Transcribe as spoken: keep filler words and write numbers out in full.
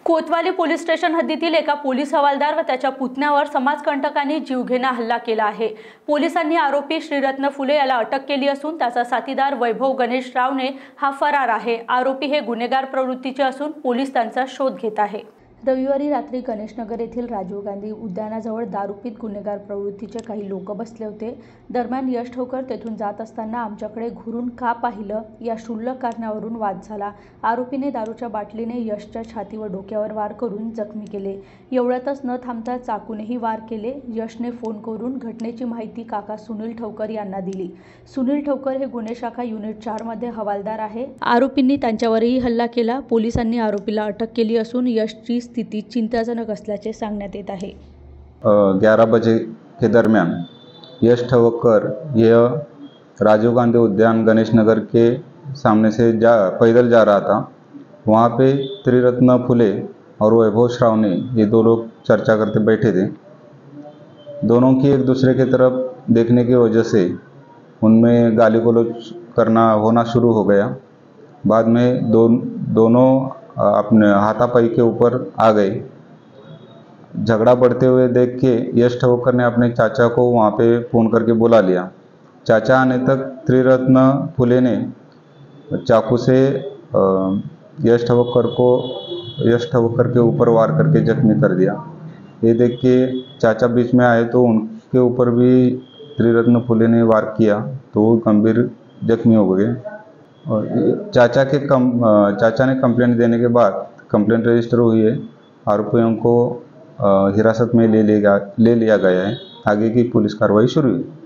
कोतवाली police station हद्दीतील एका police हवालदार व त्याच्या पुतण्यावर समाजकंटकांनी जीवघेणा हल्ला केला आहे। पोलिसांनी आरोपी श्रीरत्न फुले याला अटक केली असून त्याचा साथीदार वैभव गणेश रावणे हा फरार आहे। आरोपी हे गुन्हेगार प्रवृत्तीचे असून पोलीस त्यांचा शोध घेत आहे। रविवारी रात्री गणेशनगर येथील राजीव गांधी उद्यानाजवळ दारूपीत गुन्हेगार प्रवृत्तीचे काही लोक बसले होते। दरम्यान यश ठोकर तेथून जात असताना आमच्याकडे घुरून का पाहिलं या क्षुल्लक कारणावरून वाद झाला। आरोपीने दारूच्या बाटलीने यशच्या छाती व डोक्यावर वार करून जखमी केले। एवढ्यातच न थांबता चाकूनेही वार केले। यशने फोन करून घटनेची माहिती काका सुनील ठोकर यांना दिली। सुनील ठोकर हे गुन्हे शाखा युनिट चार मध्ये हवालदार आहे। आरोपींनी त्यांच्यावरही हल्ला केला। पोलिसांनी आरोपीला अटक केली असून यशची स्थिति चिंताजनक असल्याचे सांगण्यात येत आहे। ग्यारह बजे के दरमियान यश ठोकर यह राजीव गांधी उद्यान गणेश नगर के सामने से जा पैदल जा रहा था। वहाँ पे त्रिरत्न फुले और वैभव श्रावणे ये दो लोग चर्चा करते बैठे थे। दोनों की एक दूसरे की तरफ देखने की वजह से उनमें गाली गलौज करना होना शुरू हो गया। बाद में दो दोनों अपने हाथापाई के ऊपर आ गए। झगड़ा बढ़ते हुए देख के यश ठोकर ने अपने चाचा को वहाँ पे फ़ोन करके बुला लिया। चाचा आने तक त्रिरत्न फुले ने चाकू से यश ठोकर को यश ठोकर के ऊपर वार करके जख्मी कर दिया। ये देख के चाचा बीच में आए तो उनके ऊपर भी त्रिरत्न फुले ने वार किया तो वो गंभीर जख्मी हो गए। और चाचा के कम चाचा ने कंप्लेंट देने के बाद कंप्लेंट रजिस्टर हुई है। आरोपियों को हिरासत में ले लिया ले लिया गया है। आगे की पुलिस कार्रवाई शुरू हुई।